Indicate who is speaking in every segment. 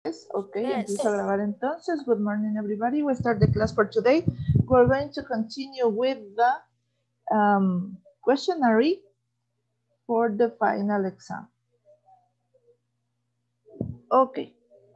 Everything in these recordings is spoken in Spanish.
Speaker 1: Yes, okay,
Speaker 2: Yes.
Speaker 1: empiezo a grabar entonces. Good morning, everybody. We start the class for today. We're going to continue with the questionnaire for the final exam. Okay.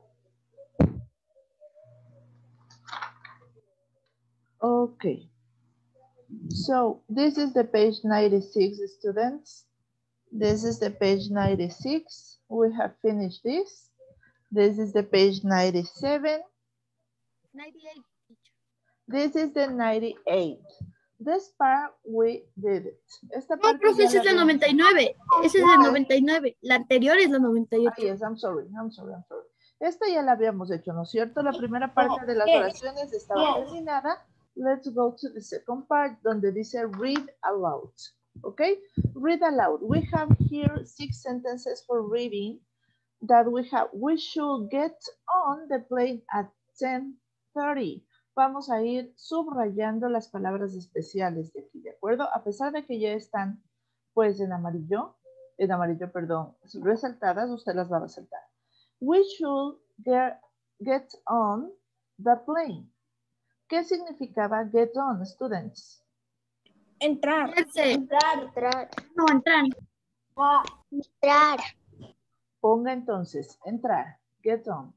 Speaker 1: Okay. So this is the page 96, students. This is the page 96. We have finished this. This is the page 97.
Speaker 2: 98.
Speaker 1: This is the 98. This part we did it. Esta
Speaker 3: No,
Speaker 1: parte
Speaker 3: profe,
Speaker 1: ya
Speaker 3: esa
Speaker 1: la
Speaker 3: es la
Speaker 1: habíamos
Speaker 3: 99. Esa es la 99. La anterior es la 98.
Speaker 1: Yes, I'm sorry. Esta ya la habíamos hecho, ¿no es cierto? La primera parte de las oraciones estaba terminada. Let's go to the second part donde dice read aloud. Okay? Read aloud. We have here 6 sentences for reading that we have. We should get on the plane at 10:30. Vamos a ir subrayando las palabras especiales de aquí, ¿de acuerdo? A pesar de que ya están, pues, en amarillo, perdón, resaltadas, usted las va a resaltar. We should get on the plane. ¿Qué significaba get on, students?
Speaker 2: Entrar.
Speaker 3: Entrar. No, entrar.
Speaker 2: Entrar.
Speaker 1: Ponga entonces, entrar, get on.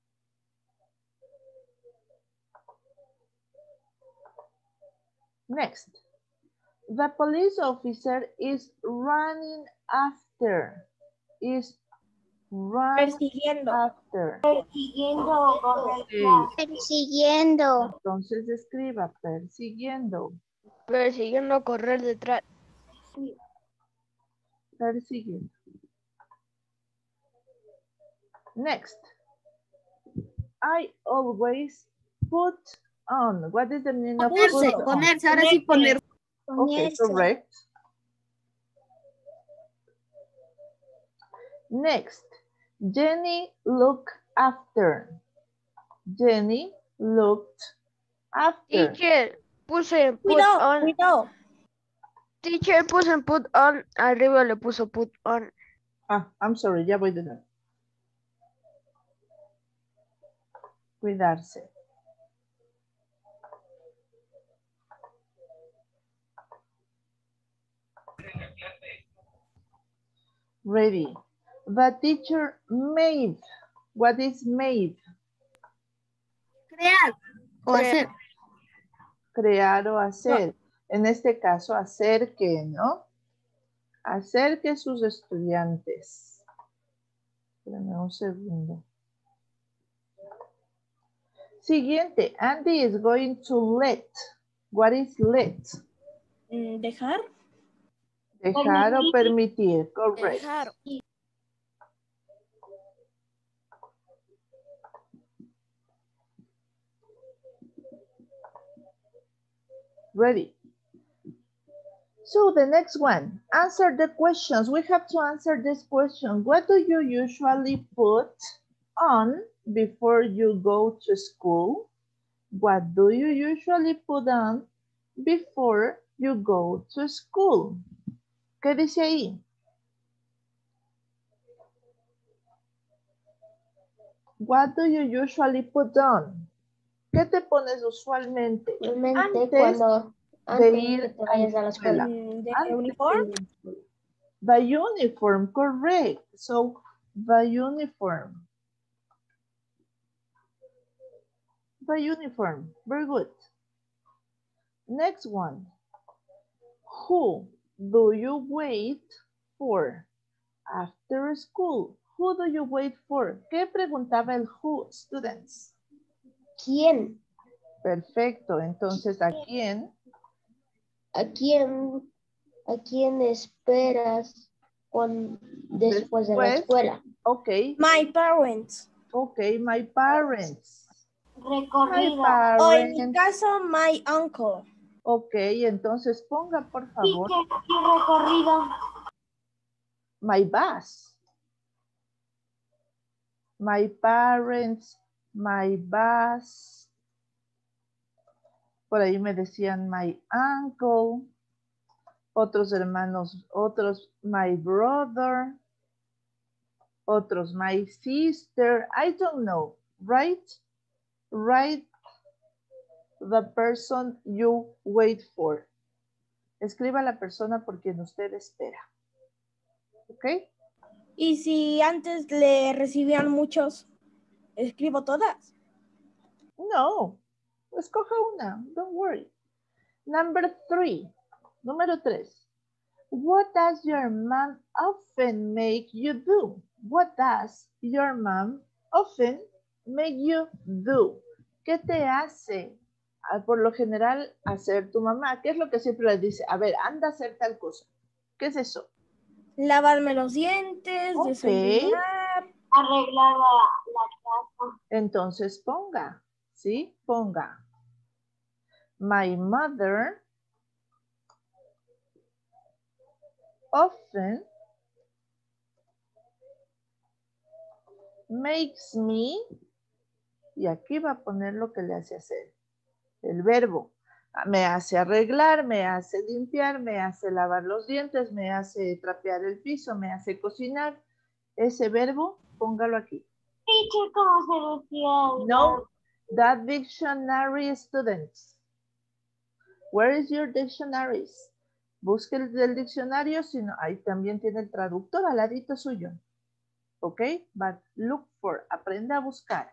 Speaker 1: Next, the police officer is running after. Is run
Speaker 2: Persiguiendo.
Speaker 1: after.
Speaker 2: Persiguiendo.
Speaker 1: Okay.
Speaker 2: Persiguiendo.
Speaker 1: Entonces escriba persiguiendo.
Speaker 2: Persiguiendo, correr detrás.
Speaker 1: Persiguiendo. Next, I always put on. What is the meaning of put on?
Speaker 3: Ponerse, ahora sí poner.
Speaker 1: Okay, correct. Next, Jenny looked after. Jenny looked after.
Speaker 2: Teacher, puse put on. Teacher, puse put on. Arriba le puso put on.
Speaker 1: Ah, I'm sorry, ya voy de nuevo. Cuidarse. Ready. The teacher made. What is made?
Speaker 3: Crear o hacer.
Speaker 1: Crear o hacer. En este caso, hacer que, ¿no? Hacer que sus estudiantes. Espérame un segundo. Siguiente. Andy is going to let. What is let?
Speaker 2: Dejar.
Speaker 1: Dejar o permitir. Correct.
Speaker 2: Dejar.
Speaker 1: Ready. So the next one, answer the questions. We have to answer this question. What do you usually put on before you go to school? What do you usually put on before you go to school? ¿Qué dice ahí? What do you usually put on? ¿Qué te pones usualmente? Antes de ir a la escuela.
Speaker 2: Uniform.
Speaker 1: The uniform, correct. So, the uniform. The uniform, very good. Next one. Who do you wait for after school? Who do you wait for? ¿Qué preguntaba el who, students?
Speaker 2: ¿Quién?
Speaker 1: Perfecto, entonces, ¿a quién?
Speaker 2: ¿A quién esperas después de la escuela?
Speaker 1: Ok.
Speaker 2: My parents.
Speaker 1: Ok, my parents.
Speaker 2: Recorrido.
Speaker 1: My
Speaker 2: O en mi
Speaker 1: parents.
Speaker 2: caso, my uncle.
Speaker 1: Ok, entonces ponga por favor.
Speaker 2: ¿Qué recorrido?
Speaker 1: My bus. My parents, my bus. Por ahí me decían my uncle. Otros hermanos, my brother. Otros, my sister, I don't know, right? Write the person you wait for. Escriba la persona por quien usted espera. ¿Ok?
Speaker 3: Y si antes le recibían muchos, escribo todas.
Speaker 1: No, escoja una, don't worry. Número 3. What does your mom often make you do? What does your mom often make you do? ¿Qué te hace, por lo general, hacer tu mamá? ¿Qué es lo que siempre le dice? A ver, anda a hacer tal cosa. ¿Qué es eso?
Speaker 3: Lavarme los dientes,
Speaker 1: Ok.
Speaker 3: desayunar, arreglar la casa.
Speaker 1: Entonces ponga, ¿sí? Ponga. My mother often makes me, y aquí va a poner lo que le hace hacer, el verbo. Me hace arreglar, me hace limpiar, me hace lavar los dientes, me hace trapear el piso, me hace cocinar. Ese verbo, póngalo aquí.
Speaker 3: Teacher, ¿cómo se decía?
Speaker 1: No, that dictionary, students. Where is your dictionaries? Busque el del diccionario, sino ahí también tiene el traductor al ladito suyo. ¿Ok? But look for, aprende a buscar.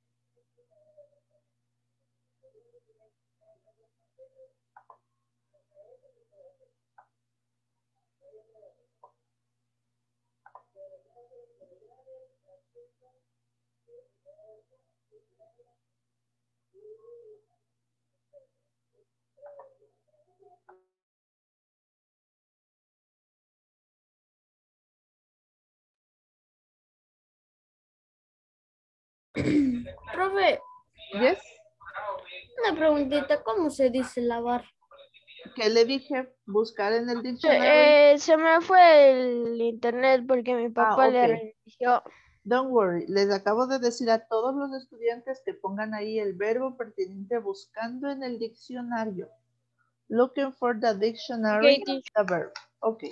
Speaker 2: Profe,
Speaker 1: Yes.
Speaker 2: una preguntita, ¿cómo se dice lavar?
Speaker 1: ¿Qué le dije? Buscar en el diccionario.
Speaker 2: Se me fue el internet porque mi papá le
Speaker 1: ok.
Speaker 2: reinició.
Speaker 1: Don't worry. Les acabo de decir a todos los estudiantes que pongan ahí el verbo pertinente buscando en el diccionario. Looking for the dictionary,
Speaker 2: Ok, teacher.
Speaker 1: the verb. Ok.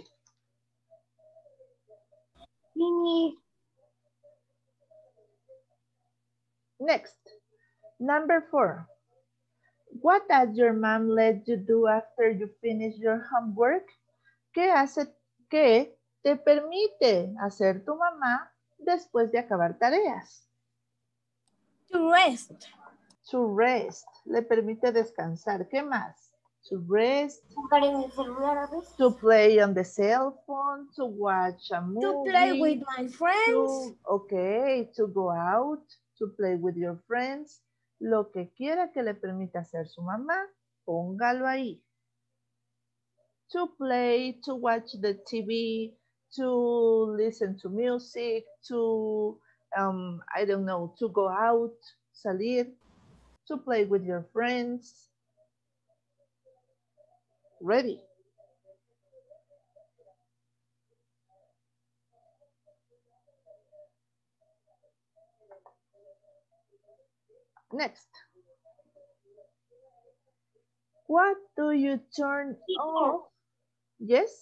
Speaker 1: Next. Number 4. What does your mom let you do after you finish your homework? ¿Qué te permite hacer tu mamá después de acabar tareas?
Speaker 3: To rest.
Speaker 1: To rest. Le permite descansar. ¿Qué más? To rest. To play on the cell phone. To watch a movie.
Speaker 3: To play with my friends.
Speaker 1: To go out. To play with your friends. Lo que quiera que le permita hacer su mamá, póngalo ahí. To play, to watch the TV, to listen to music, to, I don't know, to go out, salir, to play with your friends. Ready. Next. What do you turn off? Yes?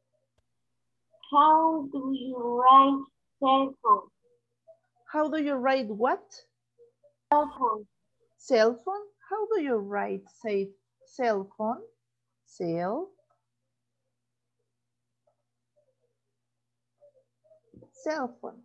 Speaker 3: How do you write cell phone?
Speaker 1: How do you write what?
Speaker 3: Cell phone.
Speaker 1: Cell phone? How do you write, say, cell phone? Cell phone.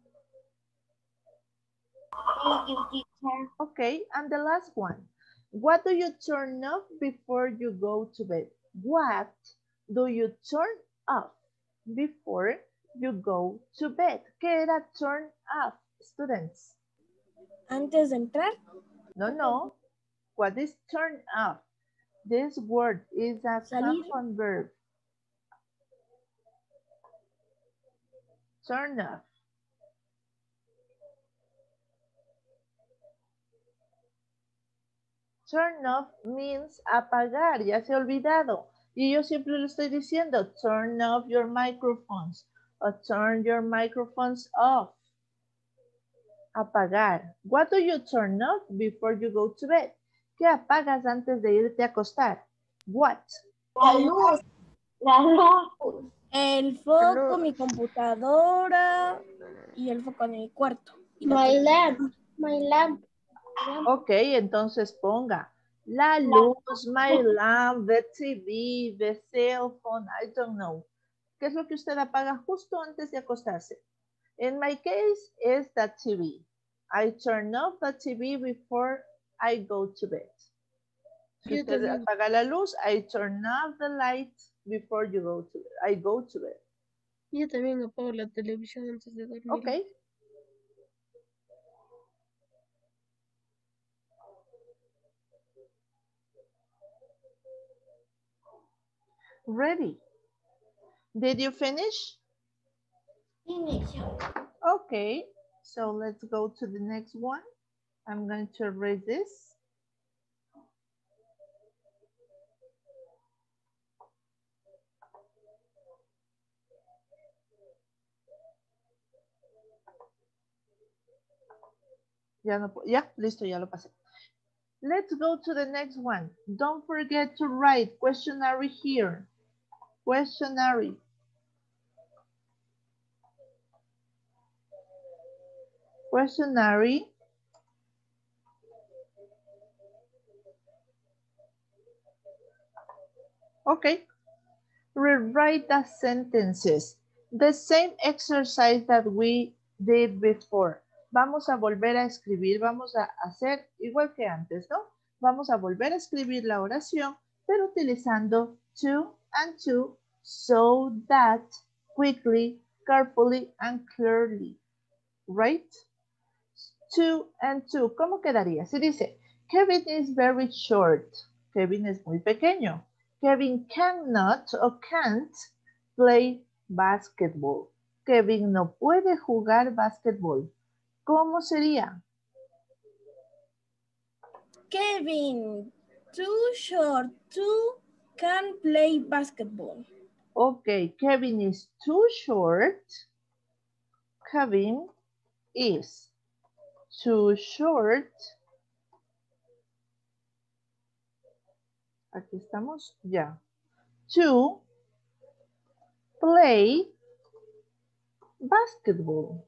Speaker 3: Thank you, teacher.
Speaker 1: Okay, and the last one. What do you turn off before you go to bed? What do you turn off before you go to bed? ¿Qué era turn off, students?
Speaker 3: Antes de entrar.
Speaker 1: No. What is turn off? This word is a
Speaker 3: Salir.
Speaker 1: compound verb. Turn off. Turn off means apagar, ya se ha olvidado. Y yo siempre le estoy diciendo, turn off your microphones or turn your microphones off. Apagar. What do you turn off before you go to bed? ¿Qué apagas antes de irte a acostar? What?
Speaker 3: La luz. La luz. El foco, mi computadora y el foco de mi cuarto.
Speaker 4: My lamp.
Speaker 1: Ok, entonces ponga la luz, my lamp, the TV, the cell phone, I don't know. ¿Qué es lo que usted apaga justo antes de acostarse? In my case, is the TV. I turn off the TV before I go to bed. Si usted apaga la luz, I turn off the lights before you go to bed. I go to bed.
Speaker 4: Yo también apago la televisión antes de dormir.
Speaker 1: Ok. Ready. Did you finish?
Speaker 4: Finish.
Speaker 1: Okay, so let's go to the next one. I'm going to erase this. Ya, listo, ya lo pasé. Let's go to the next one. Don't forget to write questionnaire here. Questionnaire. Questionnaire. Okay. Rewrite the sentences. The same exercise that we did before. Vamos a volver a escribir, vamos a hacer igual que antes, ¿no? Vamos a volver a escribir la oración, pero utilizando to and to, so that, quickly, carefully, and clearly. Right? To and to. ¿Cómo quedaría? Si dice, Kevin is very short. Kevin es muy pequeño. Kevin cannot or can't play basketball. Kevin no puede jugar basketball. ¿Cómo sería?
Speaker 3: Kevin, too short, too can play basketball.
Speaker 1: Okay, Kevin is too short. Kevin is too short. Aquí estamos, ya. To play basketball.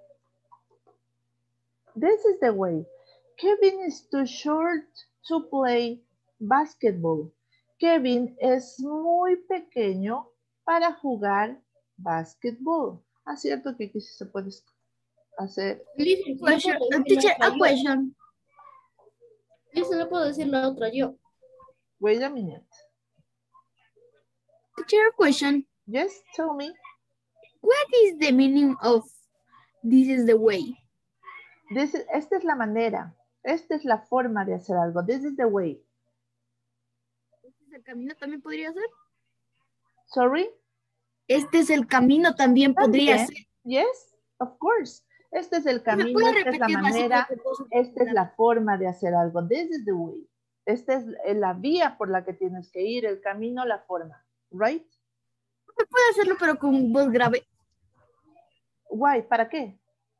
Speaker 1: This is the way. Kevin is too short to play basketball. Kevin es muy pequeño para jugar basketball. Ah, cierto que aquí sí se puede hacer.
Speaker 4: Teacher, a question. Yo se lo puedo decir la otra yo.
Speaker 1: Wait a minute.
Speaker 4: Teacher, a question.
Speaker 1: Yes, tell me.
Speaker 4: What is the meaning of this is the way?
Speaker 1: Esta es la manera. Esta es la forma de hacer algo. This is the way.
Speaker 4: ¿Este es el camino también podría ser?
Speaker 1: Sorry?
Speaker 4: Este es el camino también podría
Speaker 1: ¿También?
Speaker 4: ser.
Speaker 1: Yes, of course. Este es el camino, esta es la manera, esta es la forma de hacer algo. This is the way. Esta es la vía por la que tienes que ir, el camino, la forma. Right?
Speaker 4: No puede hacerlo, pero con voz grave.
Speaker 1: Why? ¿Para qué?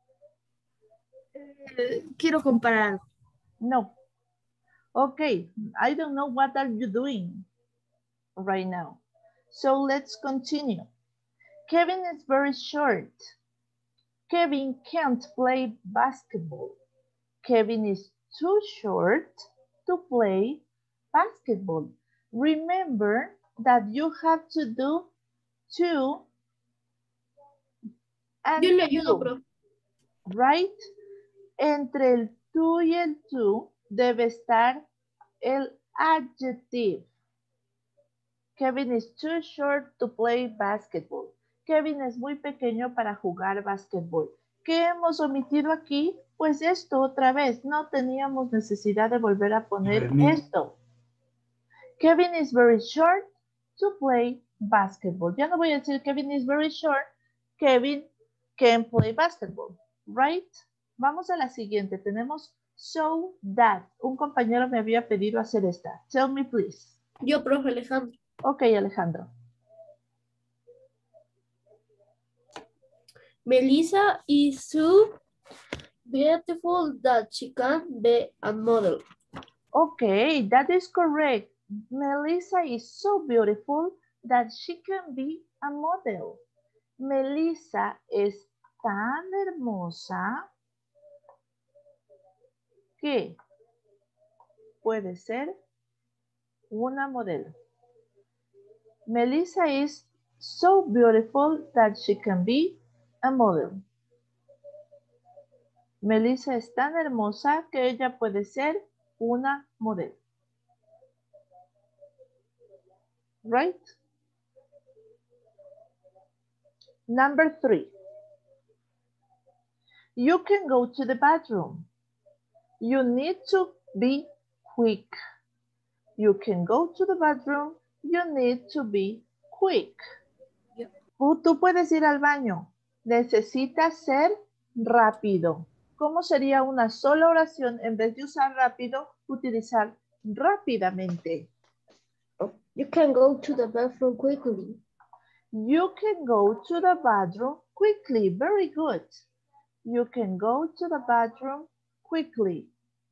Speaker 4: Quiero comparar algo.
Speaker 1: No. Okay, I don't know what are you doing right now. So let's continue. Kevin is very short. Kevin can't play basketball. Kevin is too short to play basketball. Remember that you have to do to and
Speaker 4: Yo le ayudo,
Speaker 1: to,
Speaker 4: bro.
Speaker 1: right? Entre el to y el to debe estar el adjective. Kevin is too short to play basketball. Kevin es muy pequeño para jugar basketball. ¿Qué hemos omitido aquí? Pues esto otra vez. No teníamos necesidad de volver a poner esto. Kevin is very short to play basketball. Ya no voy a decir Kevin is very short. Kevin can play basketball. Right? Vamos a la siguiente. Tenemos so that. Un compañero me había pedido hacer esta. Tell me please.
Speaker 4: Yo, profe Alejandro.
Speaker 1: Ok, Alejandro.
Speaker 4: Melissa is so beautiful that she can be a model.
Speaker 1: Okay, that is correct. Melissa is so beautiful that she can be a model. Melissa es tan hermosa que puede ser una modelo. Melissa is so beautiful that she can be a model. Melissa es tan hermosa que ella puede ser una modelo. Right? Number 3. You can go to the bathroom. You need to be quick. You can go to the bathroom. You need to be quick. Tú puedes ir al baño. Necesitas ser rápido. ¿Cómo sería una sola oración en vez de usar rápido, utilizar rápidamente?
Speaker 4: You can go to the bathroom quickly.
Speaker 1: You can go to the bathroom quickly. Very good. You can go to the bathroom quickly.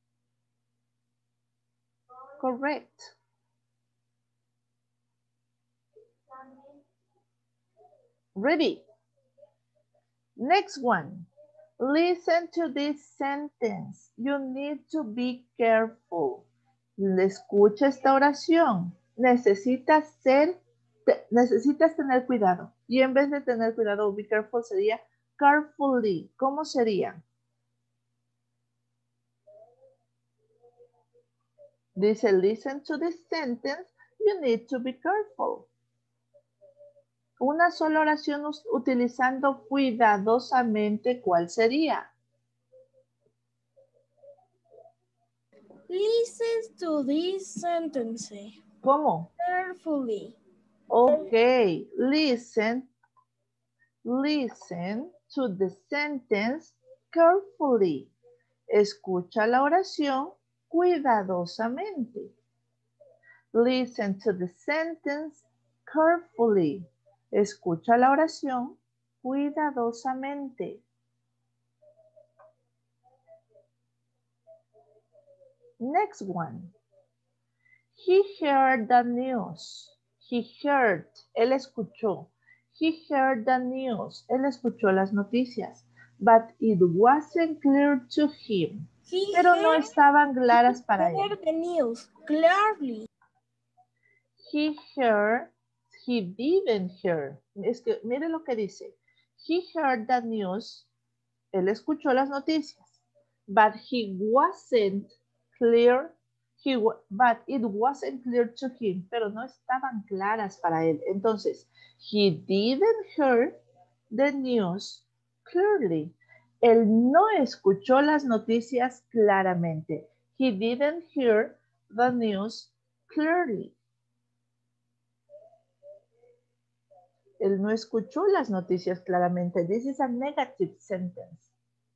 Speaker 1: Correct. Ready? Next one. Listen to this sentence. You need to be careful. Escucha esta oración. Necesitas tener cuidado. Y en vez de tener cuidado, be careful sería carefully. ¿Cómo sería? Dice, listen to this sentence. You need to be careful. Una sola oración utilizando cuidadosamente, ¿cuál sería?
Speaker 3: Listen to this sentence.
Speaker 1: ¿Cómo?
Speaker 3: Carefully.
Speaker 1: Ok, listen to the sentence carefully. Escucha la oración cuidadosamente. Listen to the sentence carefully. Escucha la oración cuidadosamente. Next one. He heard the news. He heard. Él escuchó. He heard the news. Él escuchó las noticias. But it wasn't clear to him. Pero no estaban claras para él.
Speaker 3: He heard the news clearly.
Speaker 1: He heard. He didn't hear. Es que mire lo que dice. He heard the news. Él escuchó las noticias. But he wasn't clear. But it wasn't clear to him. Pero no estaban claras para él. Entonces, he didn't hear the news clearly. Él no escuchó las noticias claramente. He didn't hear the news clearly. Él no escuchó las noticias claramente. This is a negative sentence.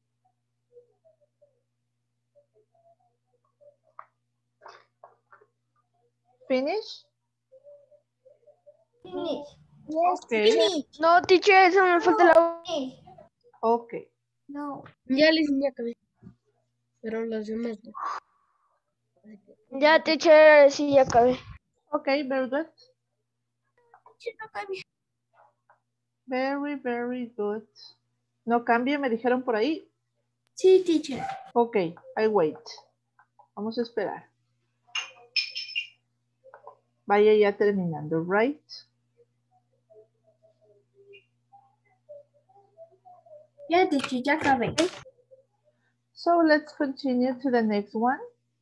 Speaker 1: Finish?
Speaker 4: Finish.
Speaker 3: Yes,
Speaker 1: Okay.
Speaker 3: finish.
Speaker 2: No, teacher, eso me falta la...
Speaker 1: Ok.
Speaker 4: No. Ya les acabé. Pero los demás no.
Speaker 2: Ya, teacher, sí, ya acabé.
Speaker 1: Ok, very good. Very, very good. No cambie, me dijeron por ahí.
Speaker 4: Sí, teacher.
Speaker 1: Ok, I wait. Vamos a esperar. Vaya ya terminando, right?
Speaker 4: Ya, teacher, ya acabé.
Speaker 1: So let's continue to the next one.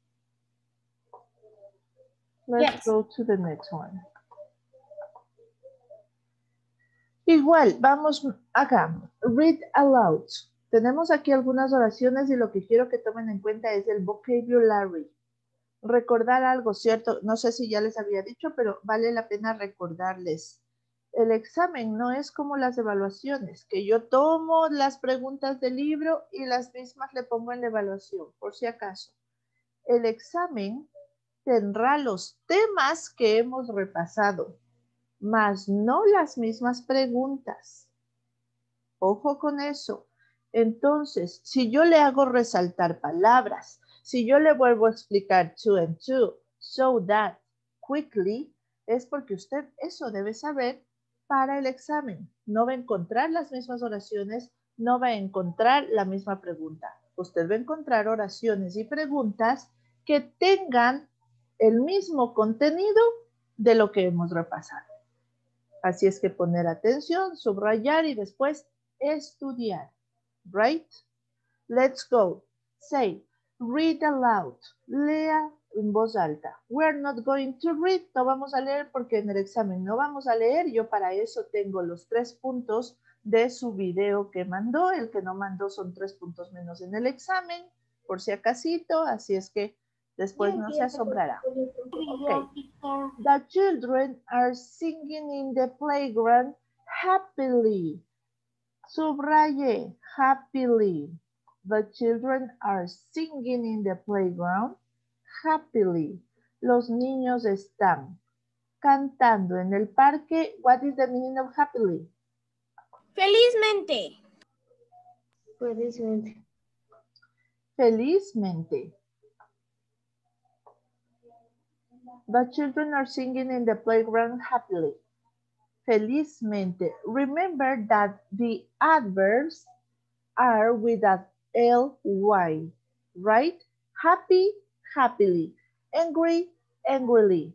Speaker 1: Let's
Speaker 4: Yes.
Speaker 1: go to the next one. Igual, vamos acá. Read aloud. Tenemos aquí algunas oraciones y lo que quiero que tomen en cuenta es el vocabulary. Recordar algo, ¿cierto? No sé si ya les había dicho, pero vale la pena recordarles. El examen no es como las evaluaciones, que yo tomo las preguntas del libro y las mismas le pongo en la evaluación, por si acaso. El examen tendrá los temas que hemos repasado, mas no las mismas preguntas. Ojo con eso. Entonces, si yo le hago resaltar palabras, si yo le vuelvo a explicar to and to, so that, quickly, es porque usted eso debe saber para el examen. No va a encontrar las mismas oraciones, no va a encontrar la misma pregunta. Usted va a encontrar oraciones y preguntas que tengan el mismo contenido de lo que hemos repasado. Así es que poner atención, subrayar y después estudiar. Right? Let's go. Say, read aloud. Lea en voz alta. We're not going to read. No vamos a leer porque en el examen no vamos a leer. Yo para eso tengo los 3 puntos de su video que mandó. El que no mandó son 3 puntos menos en el examen, por si acasito. Así es que después no se asombrará. Okay. The children are singing in the playground happily. Subraye, happily. The children are singing in the playground happily. Los niños están cantando en el parque. What is the meaning of happily?
Speaker 3: Felizmente.
Speaker 4: Felizmente.
Speaker 1: Felizmente. The children are singing in the playground happily. Felizmente. Remember that the adverbs are with a ly, right? Happy, happily. Angry, angrily.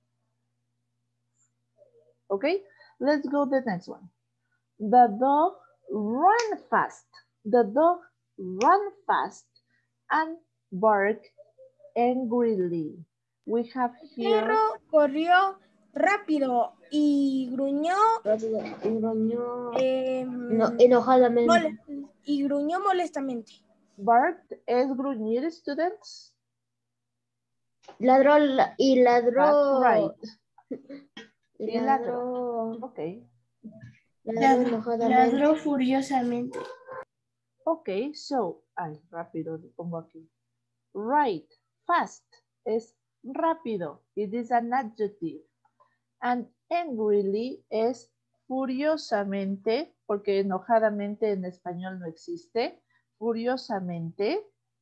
Speaker 1: Okay, let's go to the next one. The dog ran fast. The dog ran fast and barked angrily. We have here...
Speaker 3: El perro corrió rápido y gruñó.
Speaker 4: Rápido. Y gruñó.
Speaker 3: No,
Speaker 4: Enojadamente.
Speaker 3: Y gruñó molestamente.
Speaker 1: Barked es gruñir, students.
Speaker 4: Ladró y ladró.
Speaker 1: That's right.
Speaker 4: Y ladró.
Speaker 1: Okay.
Speaker 4: Ladró enojadamente.
Speaker 5: Ladró furiosamente.
Speaker 1: Okay, so, rápido, lo pongo aquí. Right, fast es rápido. It is an adjective. And angrily es furiosamente, porque enojadamente en español no existe. Furiosamente.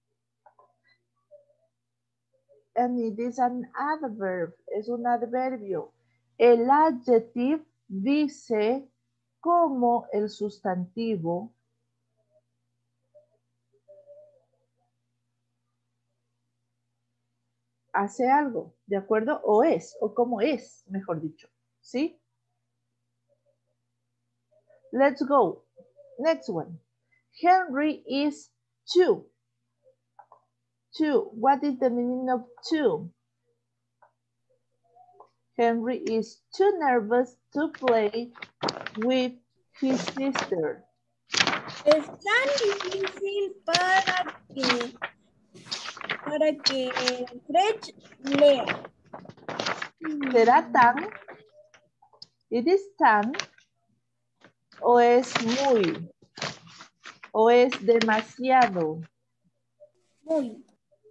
Speaker 1: And it is an adverb, es un adverbio. El adjective dice cómo el sustantivo hace algo, ¿de acuerdo? O es, o cómo es, mejor dicho, ¿sí? Let's go. Next one. Henry is 2. 2. What is the meaning of 2? Henry is too nervous to play with his sister.
Speaker 3: Es tan difícil para que Fred lea.
Speaker 1: ¿Será tan? ¿It is tan? ¿O es muy? ¿O es demasiado?
Speaker 3: Muy.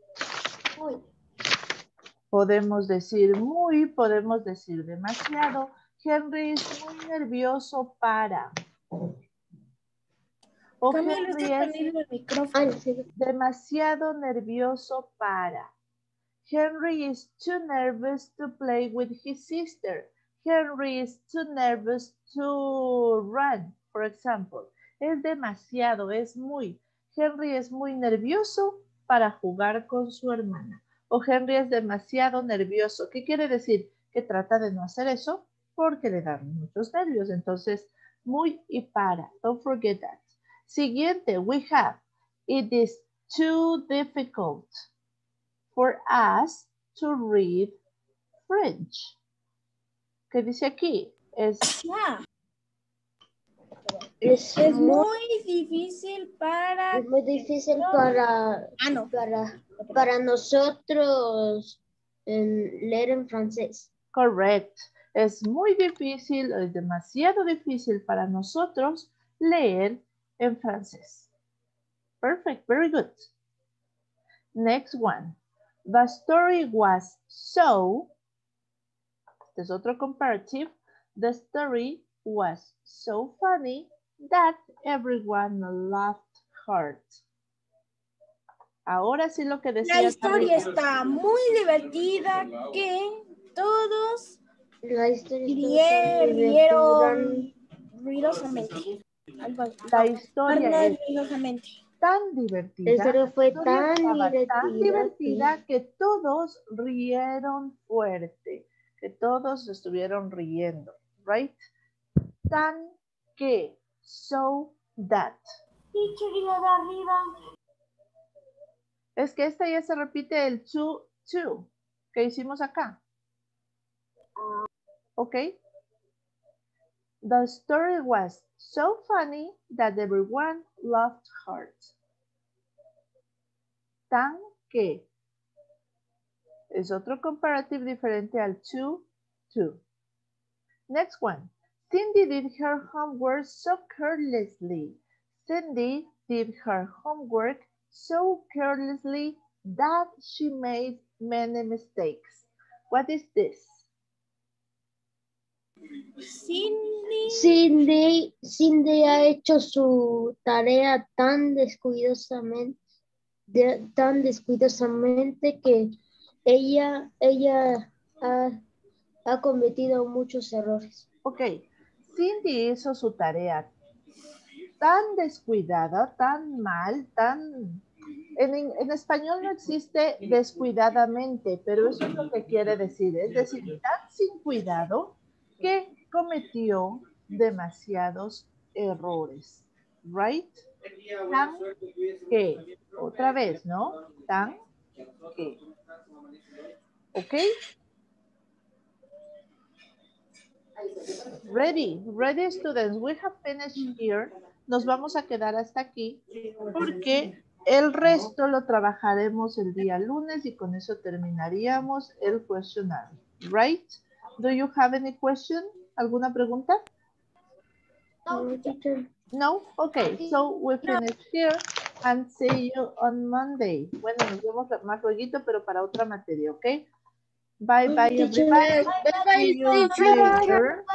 Speaker 1: Podemos decir muy, podemos decir demasiado. Henry es muy nervioso para. O Henry es demasiado nervioso para. Henry is too nervous to play with his sister. Henry is too nervous to run, for example. Es demasiado, es muy. Henry es muy nervioso para jugar con su hermana. O Henry es demasiado nervioso. ¿Qué quiere decir? Que trata de no hacer eso porque le dan muchos nervios. Entonces, muy y para. Don't forget that. Siguiente, we have, it is too difficult for us to read French. ¿Qué dice aquí? Es
Speaker 3: muy difícil para...
Speaker 4: Es muy difícil para nosotros leer en francés.
Speaker 1: Correct. Es muy difícil, es demasiado difícil para nosotros leer en francés. Perfect, very good. Next one. The story was so, este es otro comparative. The story was so funny that everyone laughed hard. Ahora sí lo que decía.
Speaker 3: La historia está muy divertida que todos
Speaker 4: La historia
Speaker 3: Rieron ruidosamente.
Speaker 1: La historia es
Speaker 3: Ruidosamente.
Speaker 1: tan divertida.
Speaker 4: La historia fue
Speaker 1: La historia estaba tan
Speaker 4: divertida,
Speaker 1: divertida que todos rieron fuerte. Que todos estuvieron riendo. Right? Tan que. So that. Es que esta ya se repite el to que hicimos acá. ¿Ok? The story was so funny that everyone laughed hard. Tan que es otro comparative diferente al to. Next one. Cindy did her homework so carelessly. Cindy did her homework so carelessly that she made many mistakes. What is this?
Speaker 4: Cindy ha hecho su tarea tan descuidosamente que ella ha cometido muchos errores.
Speaker 1: Ok, Cindy hizo su tarea tan descuidada, tan mal, tan... En español no existe descuidadamente, pero eso es lo que quiere decir. Es decir, tan sin cuidado que cometió demasiados errores. Right? Tan que. Otra vez, ¿no? Tan que. ¿Ok? Ready, students. We have finished here. Nos vamos a quedar hasta aquí porque el resto lo trabajaremos el día lunes y con eso terminaríamos el cuestionario. Right? Do you have any question? ¿Alguna pregunta? No? Okay, so we finish here and see you on Monday. Bueno, nos vemos más luego, pero para otra materia, ¿ok? Bye, bye, everybody. See you later.